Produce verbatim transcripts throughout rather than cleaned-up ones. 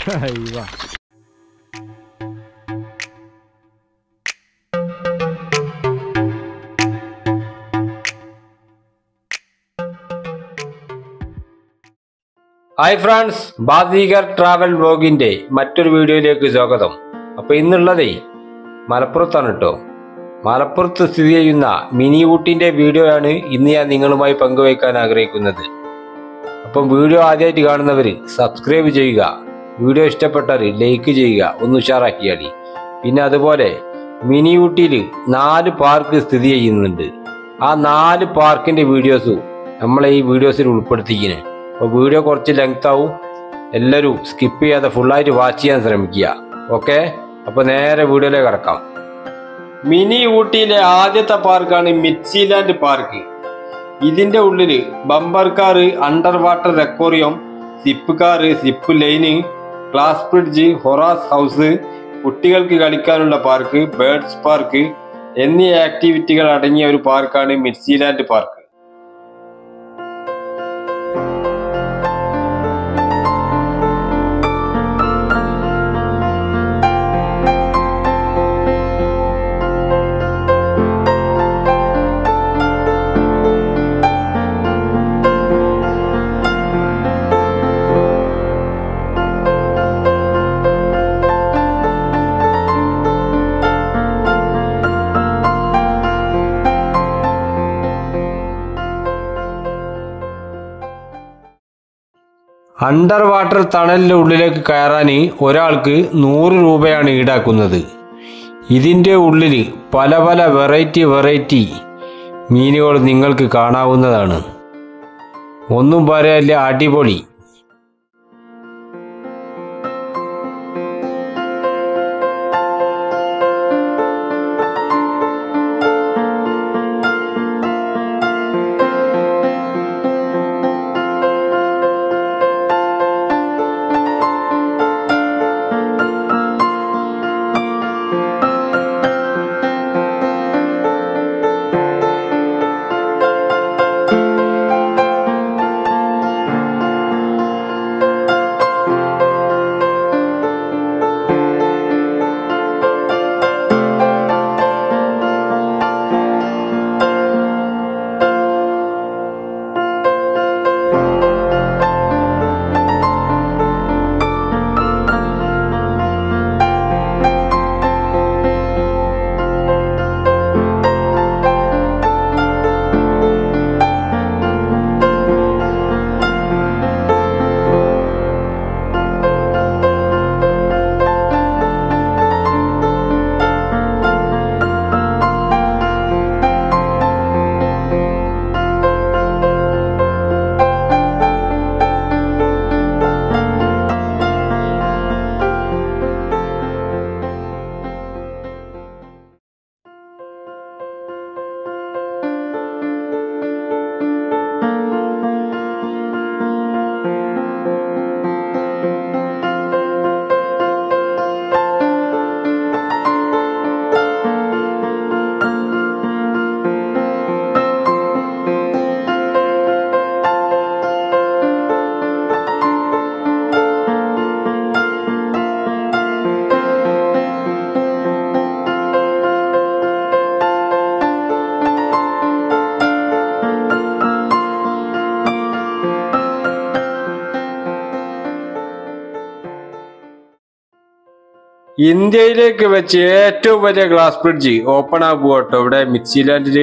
അയ്യോ. Hi friends, Baazigar travel വ്ലോഗിന്റെ മറ്റൊരു വീഡിയോയിലേക്ക് സ്വാഗതം. അപ്പോൾ ഇന്നുള്ളതേ മലപ്പുറത്താണ് കേട്ടോ. മലപ്പുറത്ത് സ്ഥിതി ചെയ്യുന്ന മിനി ഊട്ടിന്റെ വീഡിയോയാണ് ഇന്ന് ഞാൻ നിങ്ങളുമായി പങ്കുവയ്ക്കാൻ ആഗ്രഹിക്കുന്നത്. അപ്പം വീഡിയോ ആദ്യമായിട്ട് കാണുന്നവർ സബ്സ്ക്രൈബ് ചെയ്യുക, വീഡിയോ ഇഷ്ടപ്പെട്ടാൽ ലൈക്ക് ചെയ്യുക, ഒന്ന് ഉഷാറാക്കിയാടി. പിന്നെ അതുപോലെ മിനി ഊട്ടിയിൽ നാല് പാർക്ക് സ്ഥിതി ചെയ്യുന്നുണ്ട്. ആ നാല് പാർക്കിന്റെ വീഡിയോസും നമ്മളെ ഈ വീഡിയോസിൽ ഉൾപ്പെടുത്തിയിരിക്കുന്നത്. അപ്പോൾ വീഡിയോ കുറച്ച് ലെങ്ത് ആവും, എല്ലാവരും സ്കിപ്പ് ചെയ്യാതെ ഫുള്ളായിട്ട് വാച്ച് ചെയ്യാൻ ശ്രമിക്കുക. ഓക്കെ, അപ്പോൾ നേരെ വീഡിയോയിലേക്ക് കിടക്കാം. മിനി ഊട്ടിയിലെ ആദ്യത്തെ പാർക്കാണ് മിഡ്സിലാൻഡ് പാർക്ക്. ഇതിന്റെ ഉള്ളില് bumper car, under water aquarium, zip car, zip line, glass bridge, horror house, കുട്ടികൾക്ക് കളിക്കാനുള്ള പാർക്ക്, ബേർഡ്സ് പാർക്ക് എന്നീ ആക്ടിവിറ്റികൾ അടങ്ങിയ ഒരു പാർക്കാണ് മിഡ്സിലാൻഡ് പാർക്ക്. അണ്ടർ വാട്ടർ ടണലിന്റെ ഉള്ളിലേക്ക് കയറാൻ ഒരാൾക്ക് നൂറ് രൂപയാണ് ഈടാക്കുന്നത്. ഇതിൻ്റെ ഉള്ളിൽ പല പല വെറൈറ്റി വെറൈറ്റി മീനുകൾ നിങ്ങൾക്ക് കാണാവുന്നതാണ്. ഒന്നും പറയാനില്ല, അടിപൊളി. ഇന്ത്യയിലേക്ക് വെച്ച് ഏറ്റവും വലിയ ഗ്ലാസ് ബ്രിഡ്ജ് ഓപ്പൺ ആകുക കേട്ടോ ഇവിടെ മിഡ്സിലാൻഡില്.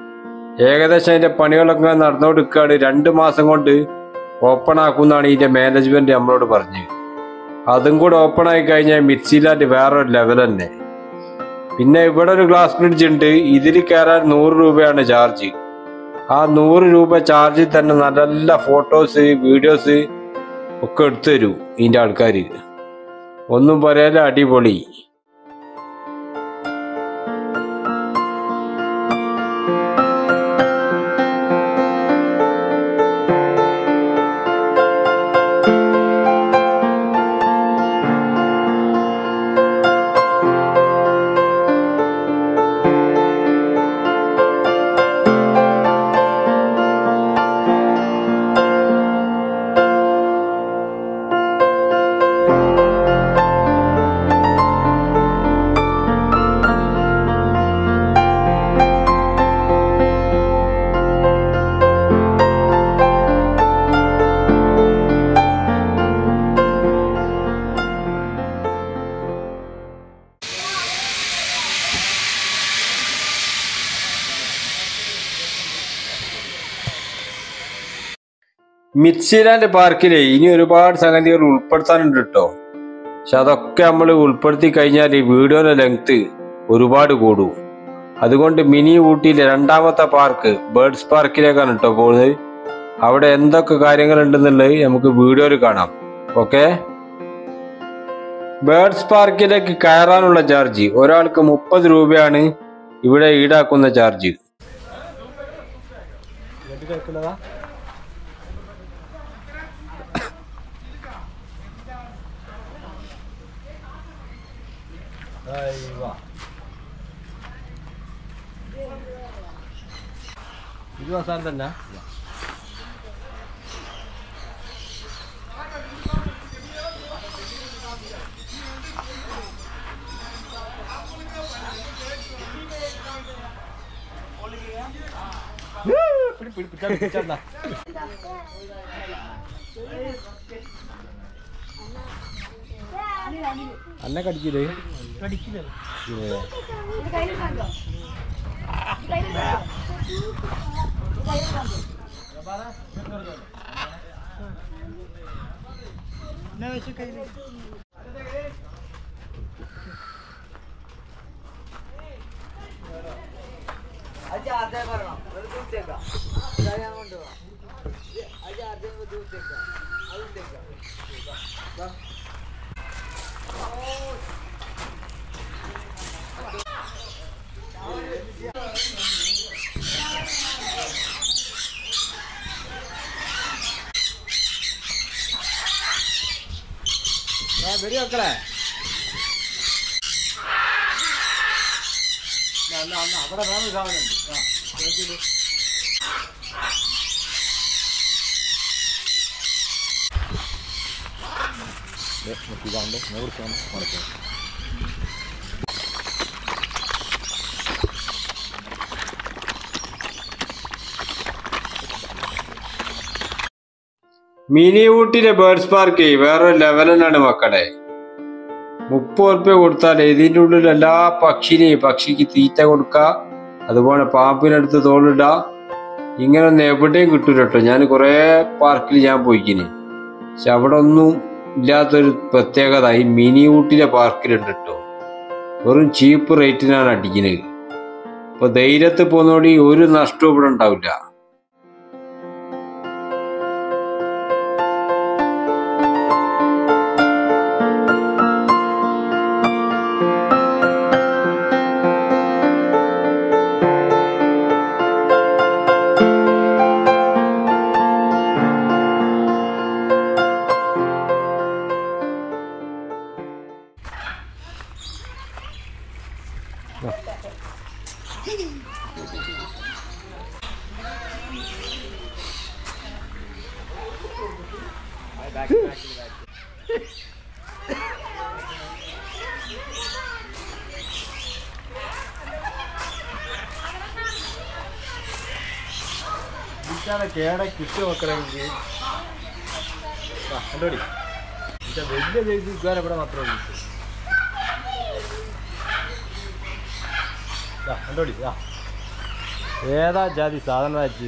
ഏകദേശം അതിന്റെ പണികളൊക്കെ നടന്നുകൊടുക്കുകയാണ്. രണ്ട് മാസം കൊണ്ട് ഓപ്പൺ ആക്കുമെന്നാണ് ഇതിന്റെ മാനേജ്മെന്റ് നമ്മളോട് പറഞ്ഞത്. അതും കൂടെ ഓപ്പൺ ആയി കഴിഞ്ഞാൽ മിഡ്സിലാൻഡ് വേറൊരു ലെവൽ തന്നെ. പിന്നെ ഇവിടെ ഒരു ഗ്ലാസ് ബ്രിഡ്ജ് ഉണ്ട്, ഇതിൽ കയറാൻ നൂറ് രൂപയാണ് ചാർജ്. ആ നൂറ് രൂപ ചാർജിൽ തന്നെ നല്ല ഫോട്ടോസ് വീഡിയോസ് ഒക്കെ എടുത്തു തരും ഇതിന്റെ ആൾക്കാർ. ഒന്നും പറയാതെ അടിപൊളി. മിഡ്സിലാൻഡ് പാർക്കിലെ ഇനി ഒരുപാട് സംഗതികൾ ഉൾപ്പെടുത്താനുണ്ട് കേട്ടോ. പക്ഷെ അതൊക്കെ നമ്മൾ ഉൾപ്പെടുത്തി കഴിഞ്ഞാൽ ഈ വീഡിയോയുടെ ലെങ്ത് ഒരുപാട് കൂടും. അതുകൊണ്ട് മിനി ഊട്ടിയിലെ രണ്ടാമത്തെ പാർക്ക് ബേർഡ്സ് പാർക്കിലേക്കാണ് കേട്ടോ പോകുന്നത്. അവിടെ എന്തൊക്കെ കാര്യങ്ങളുണ്ടെന്നുള്ളത് നമുക്ക് വീഡിയോയിൽ കാണാം. ഓക്കെ, ബേർഡ്സ് പാർക്കിലേക്ക് കയറാനുള്ള ചാർജ് ഒരാൾക്ക് മുപ്പത് രൂപയാണ് ഇവിടെ ഈടാക്കുന്ന ചാർജ്. ഇത് അവസാനം തന്നെ അന്നെ കടിക്കില്ലേ? വെടി വെക്കലേ അവിടെ വേറെ സാധനമുണ്ട്. ഇതാണ്ട് നൂറ് ശതമാനം മടക്കാം. മിനി ഊട്ടിയിലെ ബേർഡ്സ് പാർക്ക് വേറൊരു ലെവലിനാണ് മക്കളെ. മുപ്പത് റുപ്യ കൊടുത്താൽ ഇതിൻ്റെ ഉള്ളിൽ എല്ലാ പക്ഷിനെയും പക്ഷിക്ക് തീറ്റ കൊടുക്കുക, അതുപോലെ പാമ്പിനടുത്ത് തോളിടുക. ഇങ്ങനൊന്നും എവിടെയും കിട്ടൂല കേട്ടോ. ഞാൻ കുറേ പാർക്കിൽ ഞാൻ പോയിക്കിന്, പക്ഷെ അവിടെ ഒന്നും ഇല്ലാത്തൊരു പ്രത്യേകത ഈ മിനി ഊട്ടിയിലെ പാർക്കിലുണ്ട് കേട്ടോ. വെറും ചീപ്പ് റേറ്റിനാണ് അടിക്കുന്നത്. അപ്പോൾ ധൈര്യത്തിൽ പോകുന്നതോടെ ഒരു നഷ്ടവും ഇവിടെ ഉണ്ടാവില്ല. കേടെ കിട്ടി നോക്കണമെങ്കിൽ കണ്ടോടി വലിയ ജയിച്ച് ഇതുവരെ ഇവിടെ മാത്രമേ കണ്ടോടി. ഏതാ ജാതി സാധനം വെച്ച്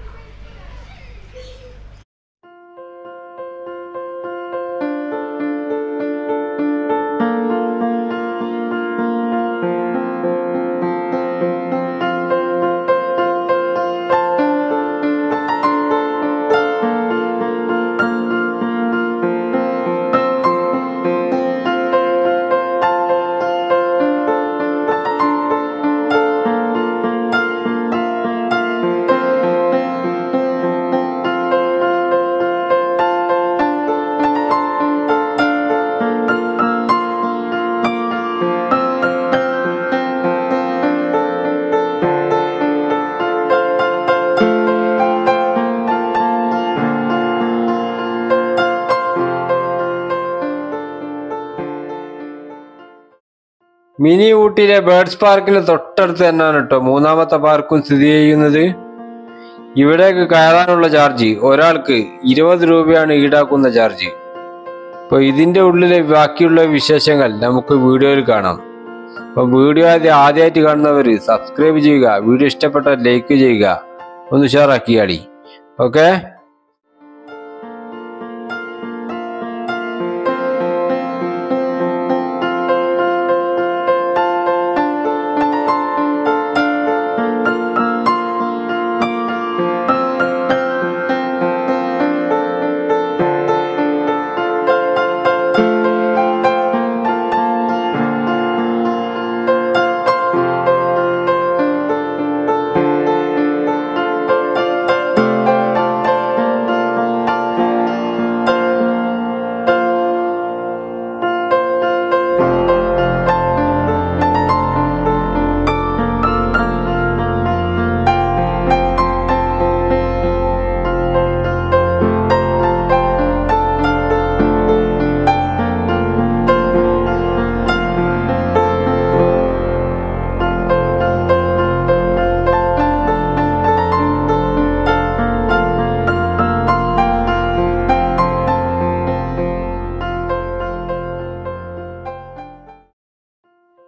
മിനി ഊട്ടിയിലെ ബേർഡ്സ് പാർക്കിന് തൊട്ടടുത്ത് തന്നെയാണ് കേട്ടോ മൂന്നാമത്തെ പാർക്കും സ്ഥിതി ചെയ്യുന്നത്. ഇവിടേക്ക് കയറാനുള്ള ചാർജ് ഒരാൾക്ക് ഇരുപത് രൂപയാണ് ഈടാക്കുന്ന ചാർജ്. അപ്പോൾ ഇതിൻ്റെ ഉള്ളിലെ ബാക്കിയുള്ള വിശേഷങ്ങൾ നമുക്ക് വീഡിയോയിൽ കാണാം. അപ്പോൾ വീഡിയോ ആദ്യം ആദ്യമായിട്ട് കാണുന്നവർ സബ്സ്ക്രൈബ് ചെയ്യുക, വീഡിയോ ഇഷ്ടപ്പെട്ടാൽ ലൈക്ക് ചെയ്യുക, ഒന്ന് ഷെയർ ആക്കിയാടി. ഓക്കെ.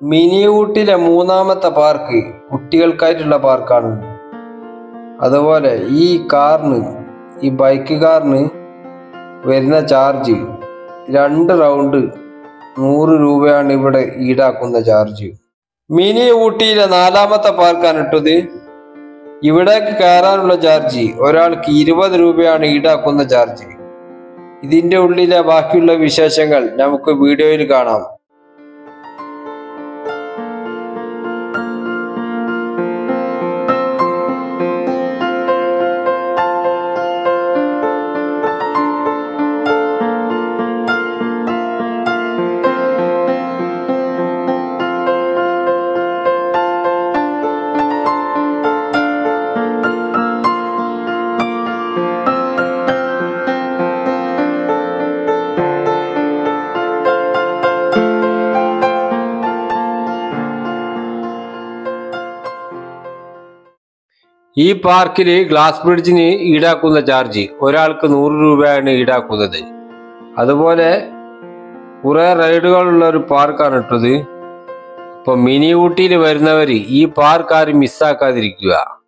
മിനി ഊട്ടിയിലെ മൂന്നാമത്തെ പാർക്ക് കുട്ടികൾക്കായിട്ടുള്ള പാർക്കാണ്. അതുപോലെ ഈ കാറിന് ഈ ബൈക്ക് കാറിന് വരുന്ന ചാർജ് രണ്ട് റൗണ്ട് നൂറ് രൂപയാണ് ഇവിടെ ഈടാക്കുന്ന ചാർജ്. മിനി ഊട്ടിയിലെ നാലാമത്തെ പാർക്കാണ് ഇട്ടത്. ഇവിടേക്ക് കയറാനുള്ള ചാർജ് ഒരാൾക്ക് ഇരുപത് രൂപയാണ് ഈടാക്കുന്ന ചാർജ്. ഇതിന്റെ ഉള്ളിലെ ബാക്കിയുള്ള വിശേഷങ്ങൾ നമുക്ക് വീഡിയോയിൽ കാണാം. ഈ പാർക്കിൽ ഗ്ലാസ് ബ്രിഡ്ജിന് ഈടാക്കുന്ന ചാർജ് ഒരാൾക്ക് നൂറ് രൂപയാണ് ഈടാക്കുന്നത്. അതുപോലെ കുറെ റൈഡുകളുള്ള ഒരു പാർക്കാണ് ഇട്ടത്. ഇപ്പൊ മിനി ഊട്ടിയിൽ വരുന്നവർ ഈ പാർക്ക് ആരും മിസ്സാക്കാതിരിക്കുക.